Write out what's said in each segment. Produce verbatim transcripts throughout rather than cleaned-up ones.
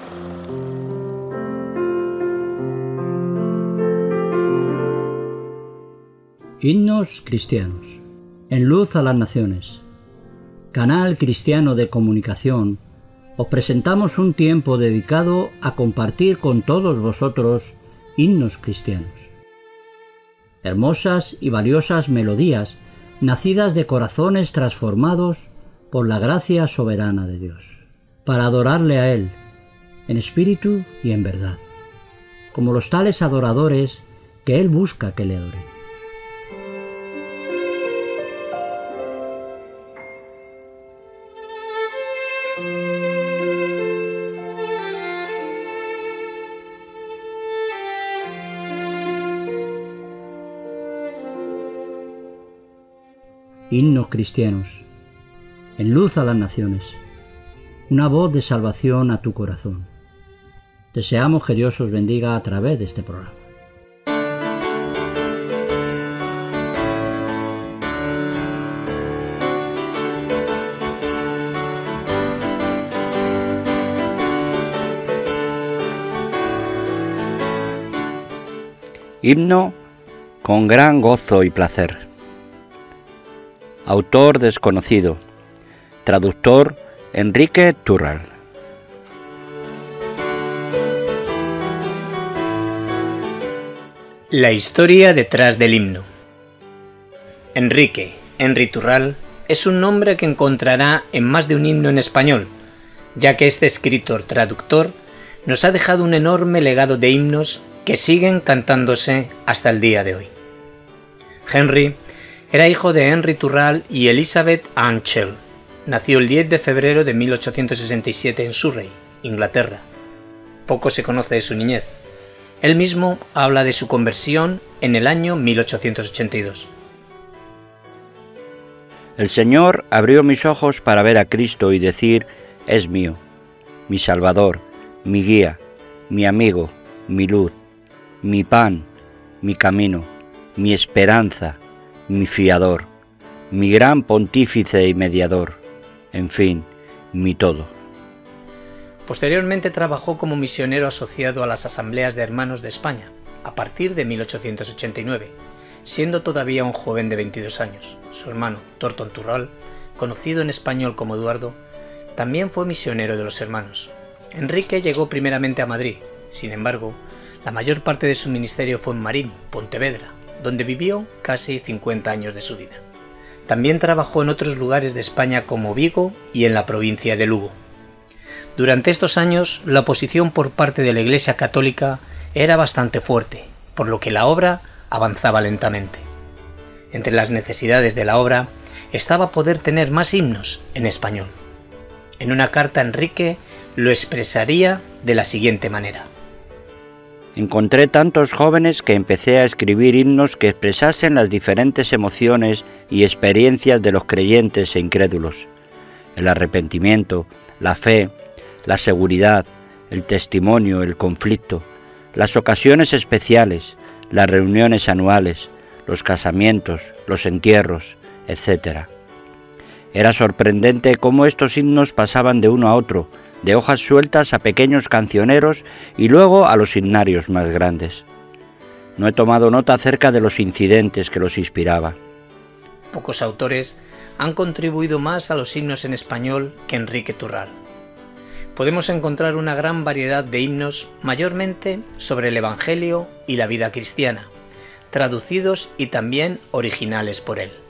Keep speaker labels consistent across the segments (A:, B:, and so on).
A: Himnos cristianos. En luz a las naciones. Canal cristiano de comunicación, os presentamos un tiempo dedicado a compartir con todos vosotros himnos cristianos. Hermosas y valiosas melodías nacidas de corazones transformados por la gracia soberana de Dios, para adorarle a Él, en espíritu y en verdad, como los tales adoradores que Él busca que le adoren. Himnos cristianos, en luz a las naciones, una voz de salvación a tu corazón. Deseamos que Dios os bendiga a través de este programa.
B: Himno con gran gozo y placer. Autor desconocido. Traductor Enrique Turral.
C: La historia detrás del himno. Enrique, Henry Turral, es un nombre que encontrará en más de un himno en español, ya que este escritor traductor nos ha dejado un enorme legado de himnos que siguen cantándose hasta el día de hoy. Henry era hijo de Henry Turral y Elizabeth Ann Shell. Nació el diez de febrero de mil ochocientos sesenta y siete en Surrey, Inglaterra. Poco se conoce de su niñez. Él mismo habla de su conversión en el año mil ochocientos ochenta y dos.
B: El Señor abrió mis ojos para ver a Cristo y decir: es mío, mi Salvador, mi guía, mi amigo, mi luz, mi pan, mi camino, mi esperanza, mi fiador, mi gran pontífice y mediador, en fin, mi todo.
C: Posteriormente trabajó como misionero asociado a las Asambleas de Hermanos de España, a partir de mil ochocientos ochenta y nueve, siendo todavía un joven de veintidós años. Su hermano, Thornton Turral, conocido en español como Eduardo, también fue misionero de los hermanos. Enrique llegó primeramente a Madrid, sin embargo, la mayor parte de su ministerio fue en Marín, Pontevedra, donde vivió casi cincuenta años de su vida. También trabajó en otros lugares de España como Vigo y en la provincia de Lugo. Durante estos años, la oposición por parte de la Iglesia Católica era bastante fuerte, por lo que la obra avanzaba lentamente. Entre las necesidades de la obra estaba poder tener más himnos en español. En una carta, Enrique lo expresaría de la siguiente manera:
B: encontré tantos jóvenes que empecé a escribir himnos que expresasen las diferentes emociones y experiencias de los creyentes e incrédulos, el arrepentimiento, la fe, la seguridad, el testimonio, el conflicto, las ocasiones especiales, las reuniones anuales, los casamientos, los entierros, etcétera. Era sorprendente cómo estos himnos pasaban de uno a otro, de hojas sueltas a pequeños cancioneros y luego a los himnarios más grandes. No he tomado nota acerca de los incidentes que los inspiraba.
C: Pocos autores han contribuido más a los himnos en español que Enrique Turral. Podemos encontrar una gran variedad de himnos, mayormente sobre el Evangelio y la vida cristiana, traducidos y también originales por él.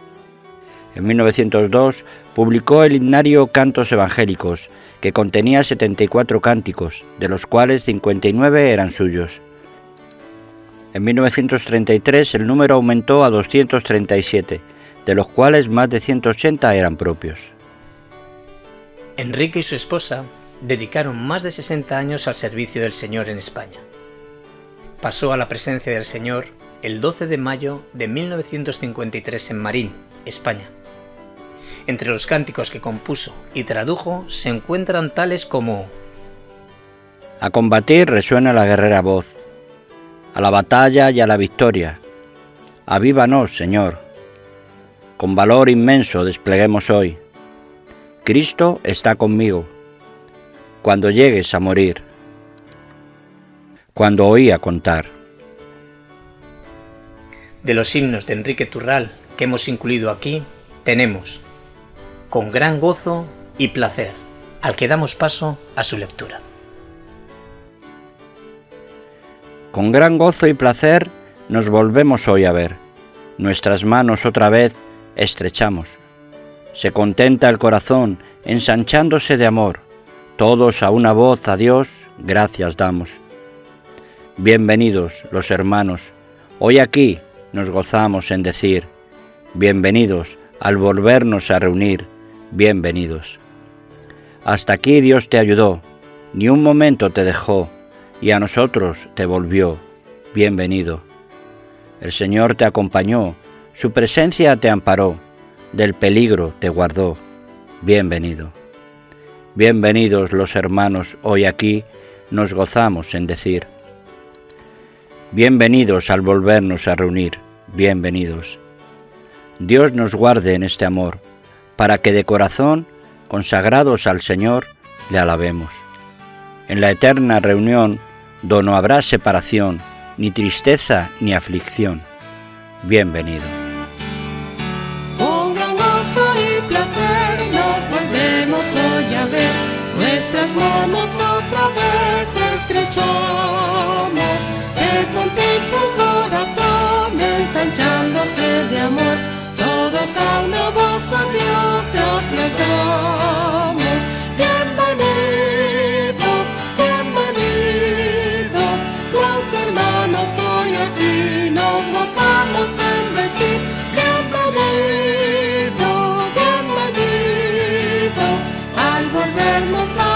B: En mil novecientos dos publicó el himnario Cantos Evangélicos, que contenía setenta y cuatro cánticos, de los cuales cincuenta y nueve eran suyos. En mil novecientos treinta y tres el número aumentó a doscientos treinta y siete, de los cuales más de ciento ochenta eran propios.
C: Enrique y su esposa dedicaron más de sesenta años al servicio del Señor en España. Pasó a la presencia del Señor el doce de mayo de mil novecientos cincuenta y tres en Marín, España. Entre los cánticos que compuso y tradujo se encuentran tales como:
B: a combatir resuena la guerrera voz, a la batalla y a la victoria, avívanos, Señor, con valor inmenso despleguemos hoy, Cristo está conmigo, cuando llegues a morir. Cuando oía contar.
C: De los himnos de Enrique Turral que hemos incluido aquí, tenemos Con gran gozo y placer, al que damos paso a su lectura.
B: Con gran gozo y placer nos volvemos hoy a ver, nuestras manos otra vez estrechamos. Se contenta el corazón ensanchándose de amor, todos a una voz a Dios gracias damos. Bienvenidos los hermanos, hoy aquí nos gozamos en decir, bienvenidos al volvernos a reunir, bienvenidos. Hasta aquí Dios te ayudó, ni un momento te dejó, y a nosotros te volvió, bienvenido. El Señor te acompañó, su presencia te amparó, del peligro te guardó, bienvenido. Bienvenidos los hermanos, hoy aquí nos gozamos en decir, bienvenidos al volvernos a reunir, bienvenidos. Dios nos guarde en este amor, para que de corazón, consagrados al Señor, le alabemos. En la eterna reunión, do no habrá separación, ni tristeza ni aflicción. Bienvenido.
D: Con gran gozo y placer nos volvemos hoy a ver, nuestras manos otra vez estrechamos, se contenta el corazón ensanchándose de amor, todos a una voz a Dios gracias damos. Bienvenido, bienvenido, los hermanos hoy aquí nos gozamos en decir, bienvenido, bienvenido, al volvernos a